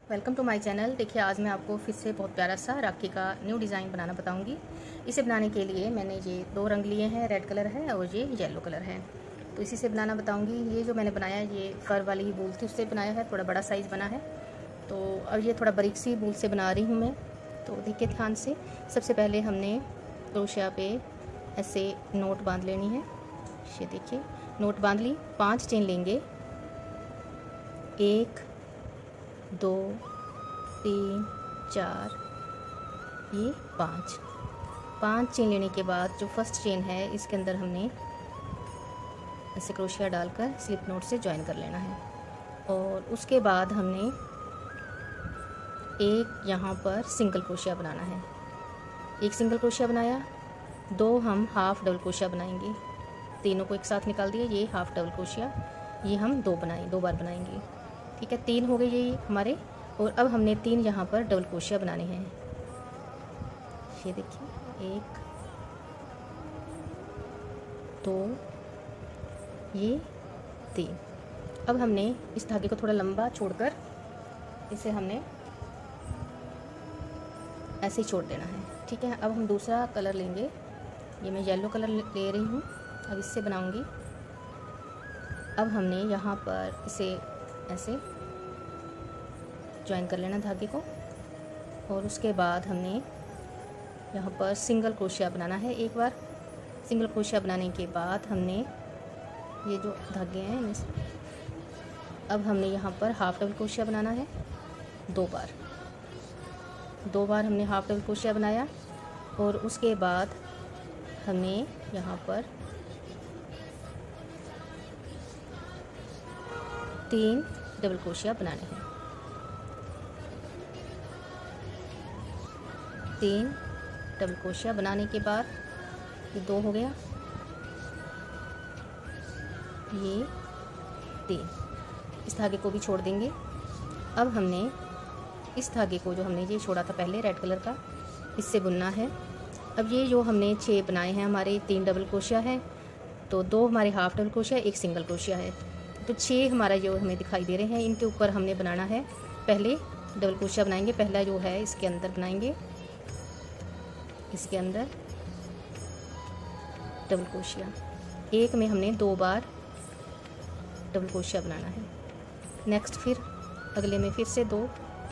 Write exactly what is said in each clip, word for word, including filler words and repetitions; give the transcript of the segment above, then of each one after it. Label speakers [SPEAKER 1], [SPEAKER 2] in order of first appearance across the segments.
[SPEAKER 1] Welcome to my channel. देखिए, आज मैं आपको फिर से बहुत प्यारा सा राखी का न्यू डिज़ाइन बनाना बताऊंगी। इसे बनाने के लिए मैंने ये दो रंग लिए हैं, रेड कलर है और ये येलो कलर है। तो इसी से बनाना बताऊंगी। ये जो मैंने बनाया है ये फर वाली ही बूल थी, उससे बनाया है, थोड़ा बड़ा साइज़ बना है। तो अब ये थोड़ा बारीक सी बूल से बना रही हूँ मैं। तो देखिए ध्यान से, सबसे पहले हमने क्रोशिया पे ऐसे नोट बांध लेनी है। ये देखिए नोट बांध ली। पाँच चेन लेंगे, एक दो तीन चार, ये पाँच पाँच चेन लेने के बाद जो फर्स्ट चेन है इसके अंदर हमने ऐसे क्रोशिया डालकर स्लिप नोट से ज्वाइन कर लेना है। और उसके बाद हमने एक यहाँ पर सिंगल क्रोशिया बनाना है। एक सिंगल क्रोशिया बनाया, दो हम हाफ डबल क्रोशिया बनाएंगे। तीनों को एक साथ निकाल दिया, ये हाफ डबल क्रोशिया, ये हम दो बनाए दो बार बनाएंगे। ठीक है, तीन हो गए ये हमारे। और अब हमने तीन यहाँ पर डबल क्रोशिया बनाने हैं। ये देखिए, एक दो, ये तीन। अब हमने इस धागे को थोड़ा लंबा छोड़कर इसे हमने ऐसे ही छोड़ देना है। ठीक है, अब हम दूसरा कलर लेंगे। ये मैं येलो कलर ले रही हूँ, अब इससे बनाऊंगी। अब हमने यहाँ पर इसे ऐसे ज्वाइन कर लेना धागे को। और उसके बाद हमने यहाँ पर सिंगल क्रोशिया बनाना है एक बार। सिंगल क्रोशिया बनाने के बाद हमने ये जो धागे हैं, अब हमने यहाँ पर हाफ डबल क्रोशिया बनाना है दो बार। दो बार हमने हाफ डबल क्रोशिया बनाया। और उसके बाद हमने यहाँ पर तीन डबल क्रोशिया बनाने हैं। तीन डबल क्रोशिया बनाने के बाद ये दो हो गया, ये तीन। इस धागे को भी छोड़ देंगे। अब हमने इस धागे को जो हमने ये छोड़ा था पहले रेड कलर का, इससे बुनना है। अब ये जो हमने छः बनाए हैं हमारे, तीन डबल क्रोशिया है, तो दो हमारे हाफ डबल क्रोशिया, एक सिंगल क्रोशिया है। तो छः हमारा जो हमें दिखाई दे रहे हैं, इनके ऊपर हमने बनाना है। पहले डबल क्रोशिया बनाएंगे, पहला जो है इसके अंदर बनाएंगे, इसके अंदर डबल क्रोशिया। एक में हमने दो बार डबल क्रोशिया बनाना है। नेक्स्ट फिर अगले में फिर से दो,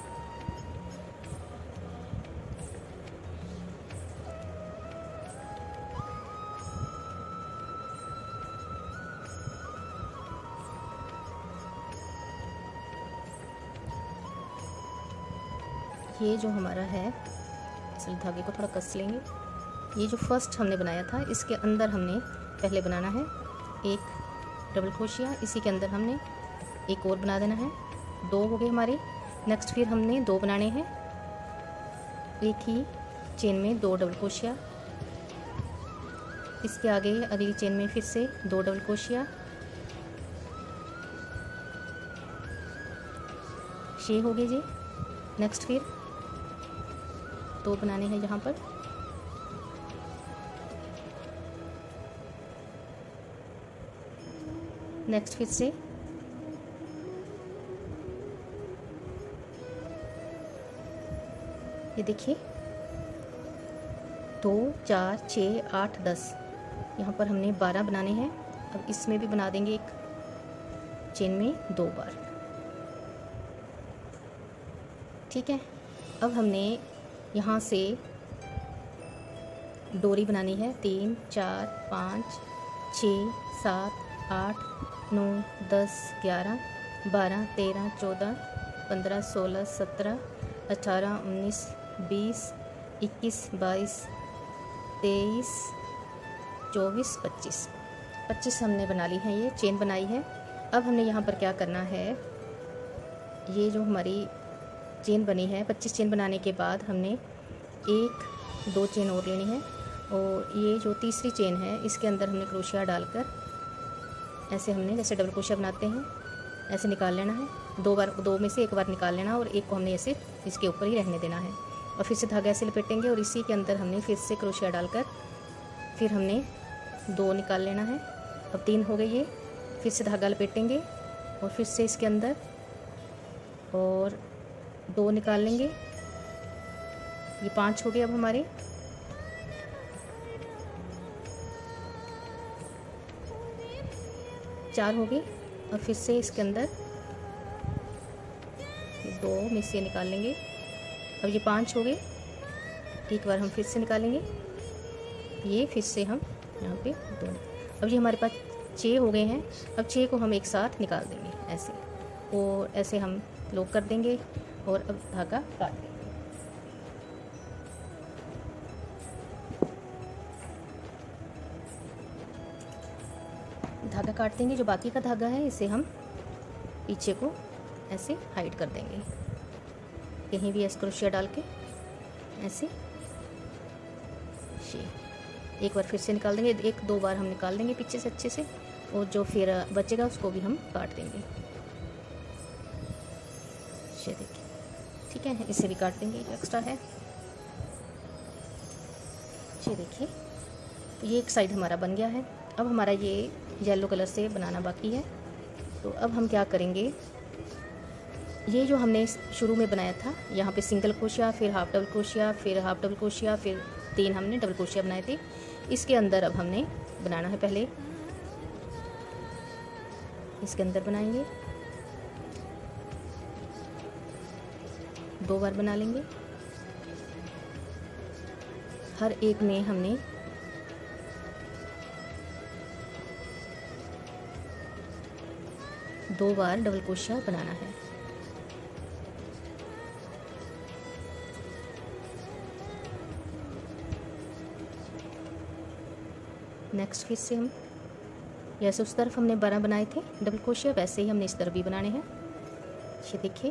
[SPEAKER 1] ये जो हमारा है, इस धागे को थोड़ा कस लेंगे। ये जो फर्स्ट हमने बनाया था इसके अंदर हमने पहले बनाना है एक डबल क्रोशिया, इसी के अंदर हमने एक और बना देना है। दो हो गए हमारे। नेक्स्ट फिर हमने दो बनाने हैं, एक ही चेन में दो डबल क्रोशिया। इसके आगे अगली चेन में फिर से दो डबल क्रोशिया। छः हो गए जी। नेक्स्ट फिर दो बनाने हैं यहाँ पर। नेक्स्ट फिर से ये देखिए, दो चार छः आठ दस, यहाँ पर हमने बारह बनाने हैं। अब इसमें भी बना देंगे एक चेन में दो बार। ठीक है, अब हमने यहाँ से डोरी बनानी है। तीन चार पाँच छः सात आठ नौ दस ग्यारह बारह तेरह चौदह पंद्रह सोलह सत्रह अठारह उन्नीस बीस इक्कीस बाईस तेईस चौबीस पच्चीस पच्चीस हमने बना ली है, ये चेन बनाई है। अब हमने यहाँ पर क्या करना है, ये जो हमारी चेन बनी है, पच्चीस चेन बनाने के बाद हमने एक दो चेन और लेनी है। और ये जो तीसरी चेन है इसके अंदर हमने क्रोशिया डालकर ऐसे हमने जैसे डबल क्रोशिया बनाते हैं ऐसे निकाल लेना है। दो बार, दो में से एक बार निकाल लेना और एक को हमने ऐसे इसके ऊपर ही रहने देना है। और फिर से धागा ऐसे लपेटेंगे और इसी के अंदर हमने फिर से क्रोशिया डालकर फिर हमने दो निकाल लेना है। अब तीन हो गए ये। फिर से धागा लपेटेंगे और फिर से इसके अंदर और दो निकाल लेंगे, ये पांच हो गए अब हमारे। चार हो गए। और फिर से इसके अंदर दो में से निकाल लेंगे। अब ये पांच हो गए, एक बार हम फिर से निकालेंगे, ये फिर से हम यहाँ पे दो। अब ये हमारे पास छः हो गए हैं। अब छः को हम एक साथ निकाल देंगे ऐसे, और ऐसे हम लॉक कर देंगे और अब धागा काट देंगे। धागा काट देंगे, जो बाकी का धागा है इसे हम पीछे को ऐसे हाइड कर देंगे, कहीं भी क्रोशिया डाल के ऐसे। एक बार फिर से निकाल देंगे, एक दो बार हम निकाल देंगे पीछे से अच्छे से, और जो फिर बचेगा उसको भी हम काट देंगे। ये देखिए, ठीक है, इसे भी काट देंगे जो एक्स्ट्रा है। ये देखिए, ये एक साइड हमारा बन गया है। अब हमारा ये येलो कलर से बनाना बाकी है। तो अब हम क्या करेंगे, ये जो हमने शुरू में बनाया था, यहाँ पे सिंगल क्रोशिया, फिर हाफ डबल क्रोशिया, फिर हाफ डबल क्रोशिया, फिर तीन हमने डबल क्रोशिया बनाए थे, इसके अंदर अब हमने बनाना है। पहले इसके अंदर बनाएंगे, दो बार बना लेंगे। हर एक में हमने दो बार डबल क्रोशिया बनाना है। नेक्स्ट फिर से हम जैसे उस तरफ हमने बारह बनाए थे डबल क्रोशिया, वैसे ही हमने इस तरफ भी बनाने हैं। ये देखिए,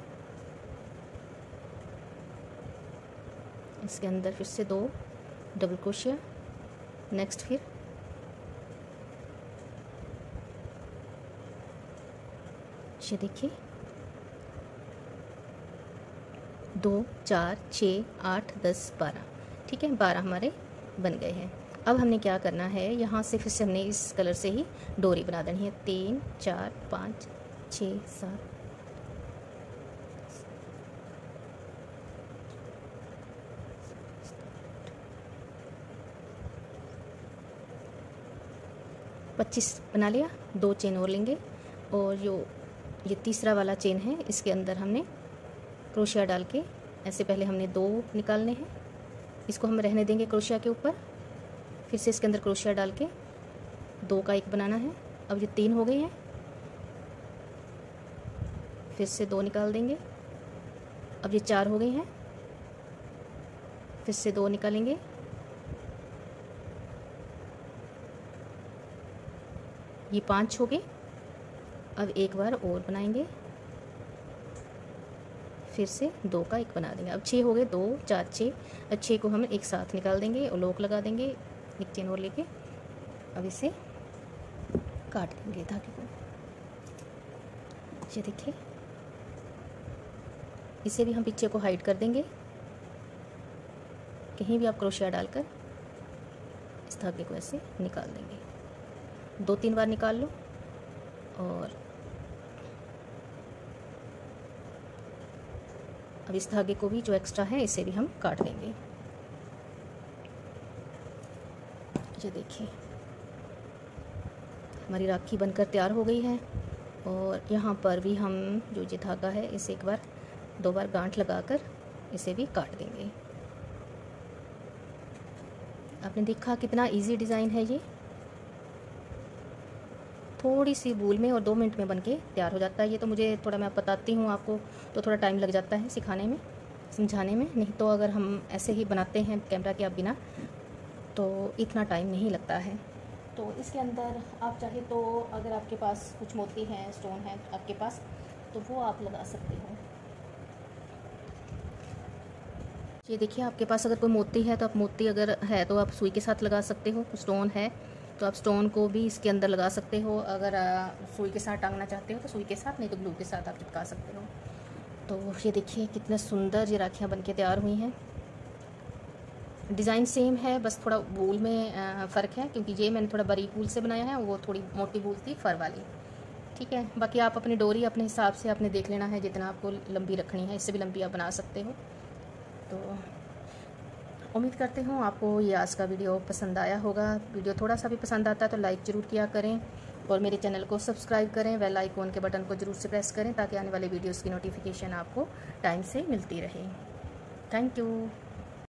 [SPEAKER 1] इसके अंदर फिर से दो डबल क्रोशिया। नेक्स्ट फिर ये देखिए, दो, चार, छः, आठ, दस, बारह। ठीक है, बारह हमारे बन गए हैं। अब हमने क्या करना है, यहाँ से फिर से हमने इस कलर से ही डोरी बना देनी है। तीन, चार, पाँच, छः, सात, पच्चीस बना लिया। दो चेन और लेंगे, और जो ये तीसरा वाला चेन है इसके अंदर हमने क्रोशिया डाल के ऐसे पहले हमने दो निकालने हैं, इसको हम रहने देंगे क्रोशिया के ऊपर। फिर से इसके अंदर क्रोशिया डाल के दो का एक बनाना है। अब ये तीन हो गए हैं, फिर से दो निकाल देंगे। अब ये चार हो गए हैं, फिर से दो निकालेंगे। ये पांच हो गए। अब एक बार और बनाएंगे, फिर से दो का एक बना देंगे। अब छः हो गए, दो, चार, छः। अब छः को हम एक साथ निकाल देंगे और लॉक लगा देंगे, एक चेन और लेके। अब इसे काट देंगे धागे को। ये देखिए, इसे भी हम पीछे को हाइड कर देंगे, कहीं भी आप क्रोशिया डालकर इस धागे को ऐसे निकाल देंगे। दो तीन बार निकाल लो, और अब इस धागे को भी जो एक्स्ट्रा है इसे भी हम काट देंगे। ये देखिए, हमारी राखी बनकर तैयार हो गई है। और यहाँ पर भी हम जो ये धागा है इसे एक बार दो बार गांठ लगाकर इसे भी काट देंगे। आपने देखा कितना इजी डिज़ाइन है ये, थोड़ी सी भूल में और दो मिनट में बनके तैयार हो जाता है। ये तो मुझे थोड़ा, मैं बताती हूँ आपको तो थोड़ा टाइम लग जाता है सिखाने में, समझाने में। नहीं तो अगर हम ऐसे ही बनाते हैं कैमरा के बिना तो इतना टाइम नहीं लगता है। तो इसके अंदर आप चाहे तो अगर आपके पास कुछ मोती हैं, स्टोन है आपके पास, तो वो आप लगा सकते हो। ये देखिए, आपके पास अगर कोई मोती है तो आप मोती अगर है तो आप सुई के साथ लगा सकते हो। स्टोन है तो आप स्टोन को भी इसके अंदर लगा सकते हो। अगर सुई के साथ टांगना चाहते हो तो सुई के साथ, नहीं तो ग्लू के साथ आप चिपका सकते हो। तो ये देखिए कितने सुंदर ये राखियाँ बनके तैयार हुई हैं। डिज़ाइन सेम है, बस थोड़ा वूल में फ़र्क है, क्योंकि ये मैंने थोड़ा बारीक वूल से बनाया है, वो थोड़ी मोटी वूल थी फर वाली। ठीक है। बाकी आप अपनी डोरी अपने हिसाब से आपने देख लेना है, जितना आपको लंबी रखनी है, इससे भी लंबी आप बना सकते हो। तो उम्मीद करते हूँ आपको ये आज का वीडियो पसंद आया होगा। वीडियो थोड़ा सा भी पसंद आता है तो लाइक ज़रूर किया करें और मेरे चैनल को सब्सक्राइब करें, बेल आइकॉन के बटन को ज़रूर से प्रेस करें ताकि आने वाले वीडियोस की नोटिफिकेशन आपको टाइम से मिलती रहे। Thank you.